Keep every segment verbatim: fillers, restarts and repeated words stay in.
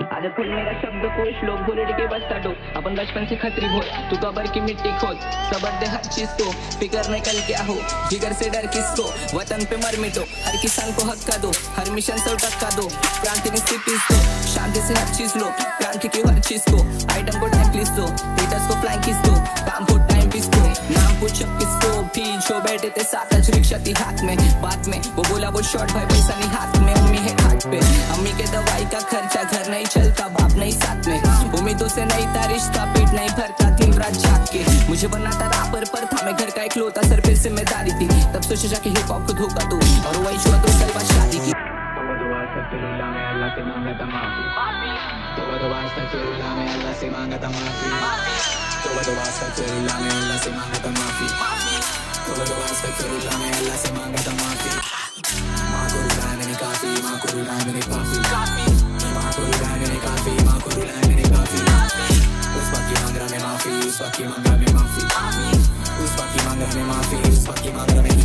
आजा खुल मेरा शब्दकोश, लोग बोले डीके बस्ता डो, अपन बचपन से खतरी हो, तू कबर की मिट्टी खोद, सबर दे हर चीज को, फिकर न कल क्या हो, जिगर से डर किसको, वतन पे मर मिटो, हर किसान को हक का दो, हर मिशन से टक्का दो, क्रांति में सिटीज दो, शांति से हर चीज लो, क्रांति की हर चीज को, आइटम को टाइम प्लीज दो, हीटर्स को फ्लैंक किस दो, काम को टाइम किस दो, नाम पूछ किसको, पीछो बैठे थे साथ अच रिक्शा थी हाथ में, बात में वो बोला वो शॉर्ट भाई पैसा नहीं हाथ में, अम्मी है घाट पे, अम्मी के दवाई का खर्चा, घर नहीं चलता बाप नहीं साथ में, उम्मीदों से नहीं था रिश्ता, पेट नहीं भरता दिन रात जाग के, मुझे बनना था रापर पर था मैं घर का इकलौता, सर पे जिम्मेदारी थी, तब सोचा जाके हिप हॉप को धोखा दूं, और वही छुआ दो साल बाद शादी की। अल्लाह से मांगा था माफी, तोबा तोबा अस्तगफिरुल्लाह मैं अल्लाह से मांगा था माफी, तोबा तोबा अस्तगफिरुल्लाह मैं अल्लाह से मांगा था माफी, तोबा तोबा अस्तगफिरुल्लाह मैं अल्लाह से मांगा था माफी, माँ को रुलाया मैंने काफी, माँ को रुलाया मैंने काफी, माँ को रुलाया मैंने काफी, माँ को रुलाया मैंने काफी, उस वक्त की मांग रहा मैं माफी, उस वक्त की मांग रहा मैं माफी, उस वक्त की मांग रहा मैं माफी, उस वक्त की मांग रहा मैं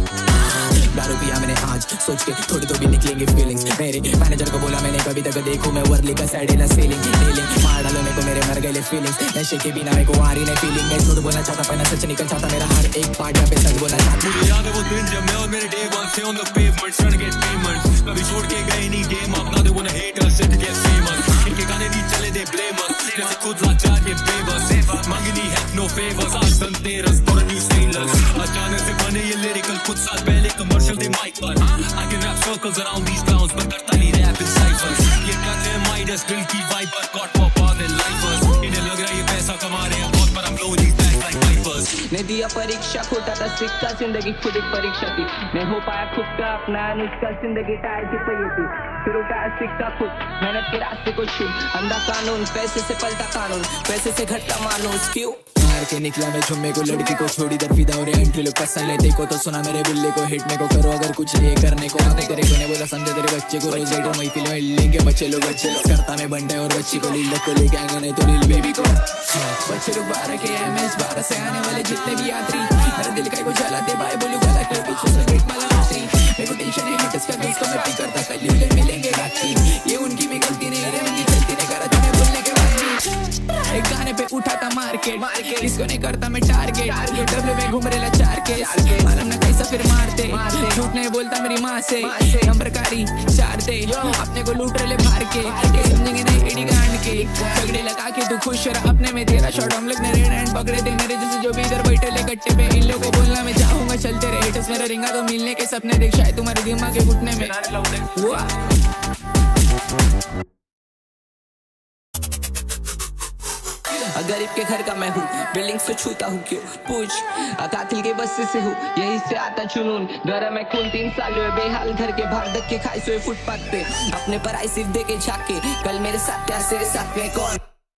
दारू पिया मैंने आज सोच के थोड़ी तो भी निकलेंगे फीलिंग्स, मेरे मैनेजर को बोला मैंने कभी तक देखूं मैं वर्ली का साइड ना सीलिंग डीलिंग, मार डालो मेरे को मेरे मर गए फीलिंग्स, नशे के बिना मेरे को आ रही नहीं फीलिंग, मैं झूठ बोलना चाहता पर ना सच निकल चाहता, मेरा हर एक पार्ट पे सच बोलना चाहता, मुझे याद है वो दिन जब मैं और मेरे डे वन थे on the pavement trying to get payments, कभी छोड़ के गए नहीं गेम अब, now they wanna hate us shit to get famous, इनके गाने नहीं चले they blame us, जैसे खुद लाचार के बेबस, मांगी नहीं help no favors, आज Dhanteras for a new sailors, अचानक से बने ये lyrical कुछ साल पहले कमर्शियल दे माइक पर, I can rap circles around these clowns पर करता नहीं रैप इन साइफर्स, ये गाते हैं माइडस दिल की वाइब पर गॉड पापा दे लाइफर्स, इन्हें लग रहा है ये पैसा कमा रहे हैं बहुत पर हम लोग these back like vipers, ने दिया परीक्षा खोटा था सिक्का, जिंदगी खुद एक परीक्षा थी, मैं हो पाया खुद का अपना नुस्खा, जिंदगी टायर की पहिए थी, फिर उठाया सिक्का खुद, मेहनत के रास्ते को छू, अंधा कानून पैसे से पलटा कानून, पैसे से घटता मानूस, क्यों मार के निकला मैं जुम्मे को, लड़की को छोड़ी दर फिदा हो रहे एंट्री लोग पसंद लेते को, तो सुना मेरे बुल्ले को हिट में को करो अगर कुछ ये करने को आते तेरे को ने बोला समझे तेरे बच्चे को रोज लेटर महफिल में लेंगे बच्चे लोग अच्छे लोग, करता मैं बंटे और बच्ची को लील को लेके आएंगे नहीं तो लील बेबी को, बच्चे लोग बारह के एम एस बारह से आने वाले जितने भी यात्री, मेरे दिल का को जलाते भाई बोलू गला कर पीछे से वेट माला रात्रि, मेरे को टेंशन है हिट्स का दोस्त को मैं पिक करता कल लील मिलेंगे रात्रि, ये उनकी भी गलती नहीं रे उनकी गलती नहीं करा तुम्हें बोलने के बाद भी, एक गाने पे उठाता मार्केट मार्केट किसको नहीं करता मैं टारगेट, डब्ल्यू में घूम रहे चार के मालूम ना कैसा फिर मारते, झूठ नहीं बोलता मेरी माँ से, नंबरकारी चार दे अपने को लूट रहे भार के, समझेंगे नहीं एडी गांड के, झगड़े लगा के तू खुश रहा अपने में, तेरा शॉट हम लोग ने रेड हैंड पकड़े थे, मेरे जैसे जो भी इधर बैठे ले गट्टे पे, इन लोगों को बोलना मैं चाहूंगा चलते रहे हिट्स मेरा रिंगा तो मिलने के सपने देख, शायद तुम्हारे दिमाग के घुटने में गरीब के घर का मैं हूँ, बिल्डिंग से छूता हूँ क्यों पूछ, कातिल के बस्से से हूँ यही से आता जुनून, डरा मैं खून तीन साल हुए बेहाल घर के भाग धक्के खाए सोए फुटपाथ पे, अपने पर आई सिर्फ देके झाके, कल मेरे साथ क्या तेरे साथ में कौन।